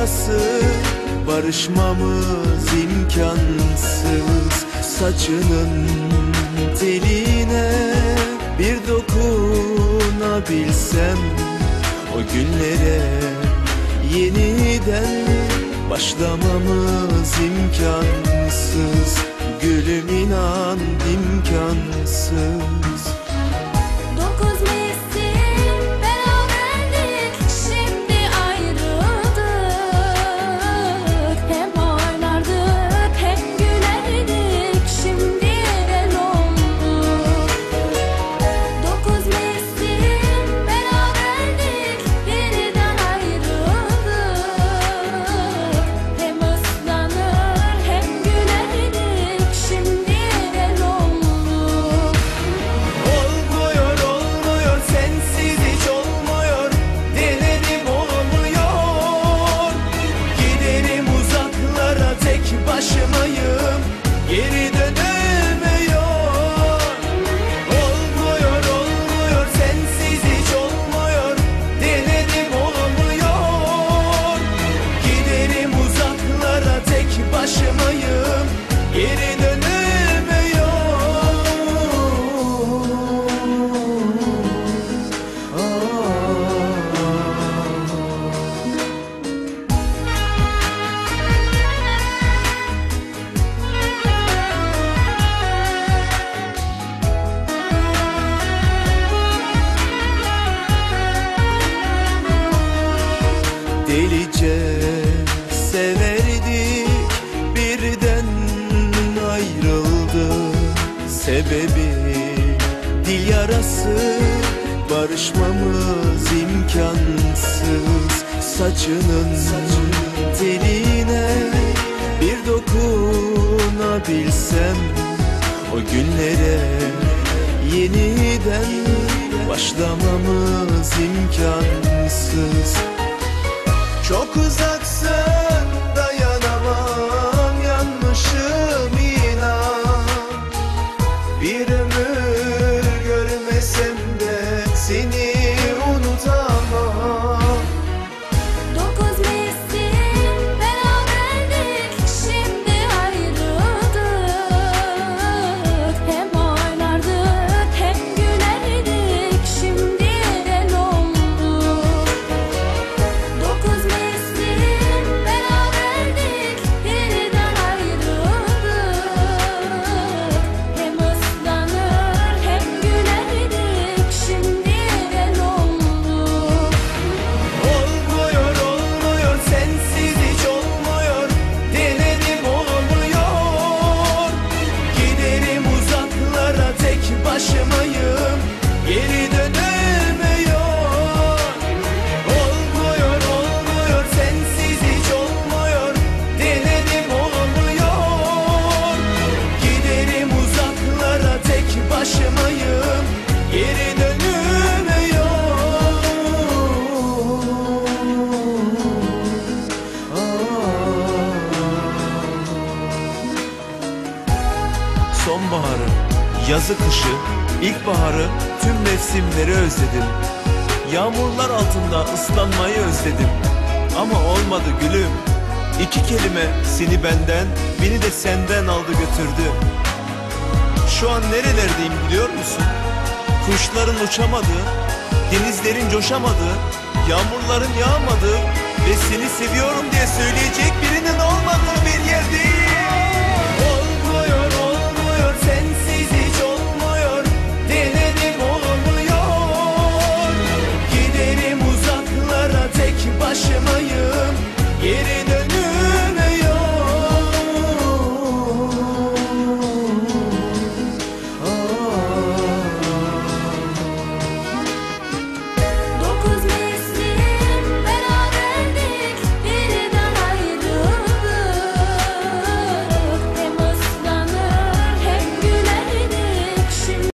yarası, barışmamız imkansız. Saçının teline bir dokunabilsem, o günlere yeniden başlamamız imkansız. Gülüm inan imkansız. Dokuz mevsim beraberdik, şimdi ayrıldık. Hem oynardık hem gülerdik, şimdi el olduk. Dokuz mevsim beraberdik, yeniden ayrıldık. Hem ıslanır hem gülerdik, şimdi el olduk. Olmuyor olmuyor, sensiz hiç olmuyor. Denedim olmuyor. Giderim uzaklara, tek başımayım, geri dönemiyor. Olmuyor olmuyor, sensiz hiç olmuyor. Denedim olmuyor. Giderim uzaklara, tek başımayım, geri dönemiyor. Delice severdik, birden ayrıldı. Sebebi dil yarası, barışmamız imkansız. Saçının teline bir dokunabilsem, o günlere yeniden başlamamız imkansız. Çok uzaksın, dayanamam, yanmışım inan. Bir ömür görmesem de seni unutamam. Dokuz mevsim beraberdik, şimdi ayrıldık. Hem oynardık hem gülerdik, şimdi el olduk. Dokuz mevsim beraberdik, yeniden ayrıldık. Hem ıslanır hem gülerdik, şimdi el olduk. Olmuyor olmuyor, sensiz hiç olmuyor. Denedim olmuyor. Giderim uzaklara, tek başımayım, geri dönemiyor. Olmuyor olmuyor, sensiz hiç olmuyor. Denedim olmuyor. Giderim uzaklara, tek başımayım, geri dönemiyor. Sonbaharı, yazı kışı, ilkbaharı, tüm mevsimleri özledim. Yağmurlar altında ıslanmayı özledim. Ama olmadı gülüm. İki kelime seni benden, beni de senden aldı götürdü. Şu an nerelerdeyim biliyor musun? Kuşların uçamadığı, denizlerin coşamadığı, yağmurların yağmadığı ve seni seviyorum diye söyleyeceğim